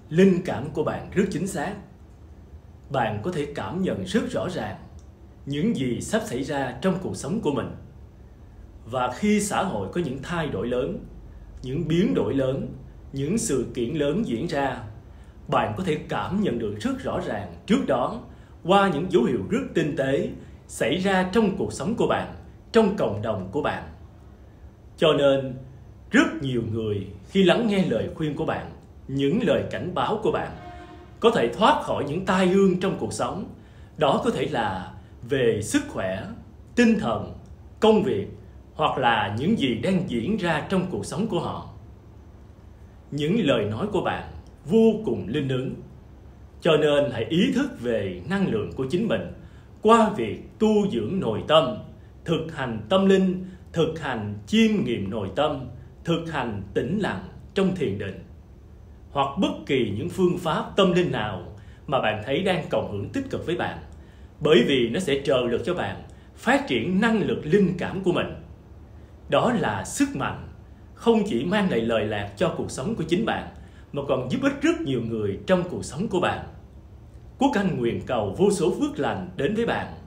Linh cảm của bạn rất chính xác. Bạn có thể cảm nhận rất rõ ràng những gì sắp xảy ra trong cuộc sống của mình. Và khi xã hội có những thay đổi lớn, những biến đổi lớn, những sự kiện lớn diễn ra, bạn có thể cảm nhận được rất rõ ràng trước đó qua những dấu hiệu rất tinh tế xảy ra trong cuộc sống của bạn, trong cộng đồng của bạn. Cho nên, rất nhiều người khi lắng nghe lời khuyên của bạn, những lời cảnh báo của bạn, có thể thoát khỏi những tai ương trong cuộc sống. Đó có thể là về sức khỏe, tinh thần, công việc, hoặc là những gì đang diễn ra trong cuộc sống của họ. Những lời nói của bạn vô cùng linh ứng. Cho nên hãy ý thức về năng lượng của chính mình qua việc tu dưỡng nội tâm, thực hành tâm linh, thực hành chiêm nghiệm nội tâm, thực hành tĩnh lặng trong thiền định, hoặc bất kỳ những phương pháp tâm linh nào mà bạn thấy đang cộng hưởng tích cực với bạn, bởi vì nó sẽ trợ lực cho bạn phát triển năng lực linh cảm của mình. Đó là sức mạnh không chỉ mang lại lợi lạc cho cuộc sống của chính bạn, mà còn giúp ích rất nhiều người trong cuộc sống của bạn. Quốc Anh nguyện cầu vô số phước lành đến với bạn.